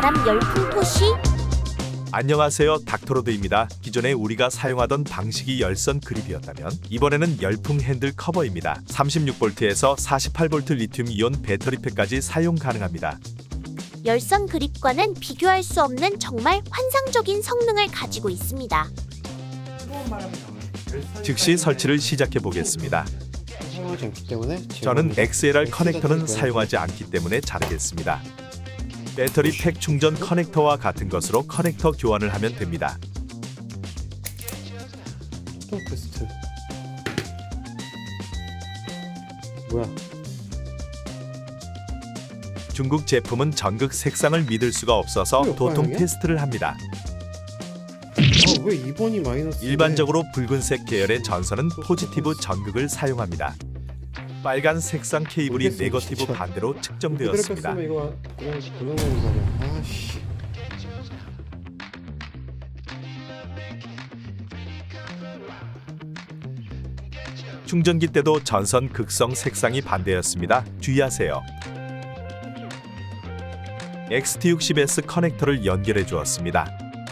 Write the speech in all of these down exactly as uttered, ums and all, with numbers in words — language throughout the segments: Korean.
전남 열풍 토시. 안녕하세요, 닥터로드입니다. 기존에 우리가 사용하던 방식이 열선 그립이었다면 이번에는 열풍 핸들 커버입니다. 삼십육 볼트에서 사십팔 볼트 리튬이온 배터리팩까지 사용 가능합니다. 열선 그립과는 비교할 수 없는 정말 환상적인 성능을 가지고 있습니다. 즉시 설치를 시작해 보겠습니다. 사용하지 않기 때문에 저는 엑스엘알 커넥터는 사용하지 않기 때문에 자르겠습니다. 배터리 팩 충전 커넥터와 같은 것으로 커넥터 교환을 하면 됩니다. 또 테스트. 뭐야? 중국 제품은 전극 색상을 믿을 수가 없어서 도통 테스트를 합니다. 아, 왜 이 번이 마이너스? 일반적으로 붉은색 계열의 전선은 포지티브 전극을 사용합니다. 빨간 색상 케이블이 네거티브 반대로 측정되었습니다. 이거 고장나는 거 아니야? 아씨. 충전기 때도 전선 극성 색상이 반대였습니다. 주의하세요. 엑스티 육십 에스 커넥터를 연결해 주었습니다.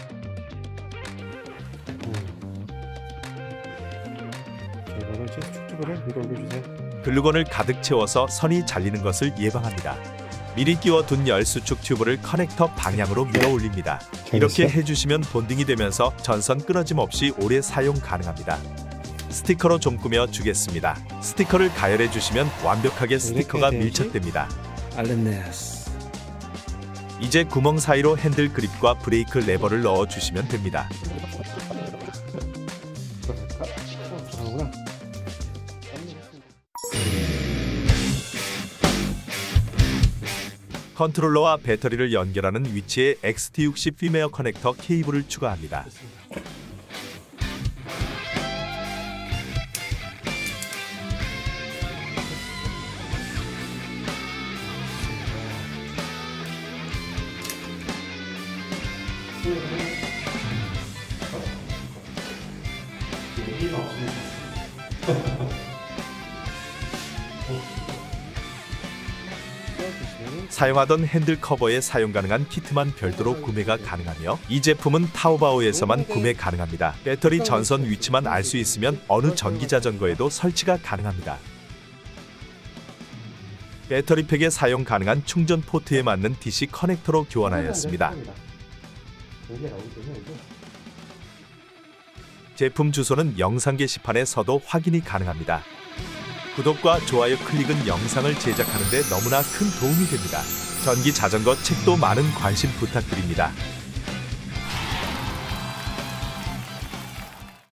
글루건을 가득 채워서 선이 잘리는 것을 예방합니다. 미리 끼워둔 열수축 튜브를 커넥터 방향으로 밀어 올립니다. 이렇게 해주시면 본딩이 되면서 전선 끊어짐 없이 오래 사용 가능합니다. 스티커로 좀 꾸며 주겠습니다. 스티커를 가열해 주시면 완벽하게 스티커가 밀착됩니다. 알렌네스. 이제 구멍 사이로 핸들 그립과 브레이크 레버를 넣어 주시면 됩니다. 컨트롤러와 배터리를 연결하는 위치에 엑스티 육십 피메어 커넥터 케이블을 추가합니다. 사용하던 핸들 커버에 사용 가능한 키트만 별도로 구매가 가능하며 이 제품은 타오바오에서만 구매 가능합니다. 배터리 전선 위치만 알 수 있으면 어느 전기자전거에도 설치가 가능합니다. 배터리팩에 사용 가능한 충전 포트에 맞는 디씨 커넥터로 교환하였습니다. 제품 주소는 영상 게시판에서도 확인이 가능합니다. 구독과 좋아요 클릭은 영상을 제작하는 데 너무나 큰 도움이 됩니다. 전기 자전거 책도 많은 관심 부탁드립니다.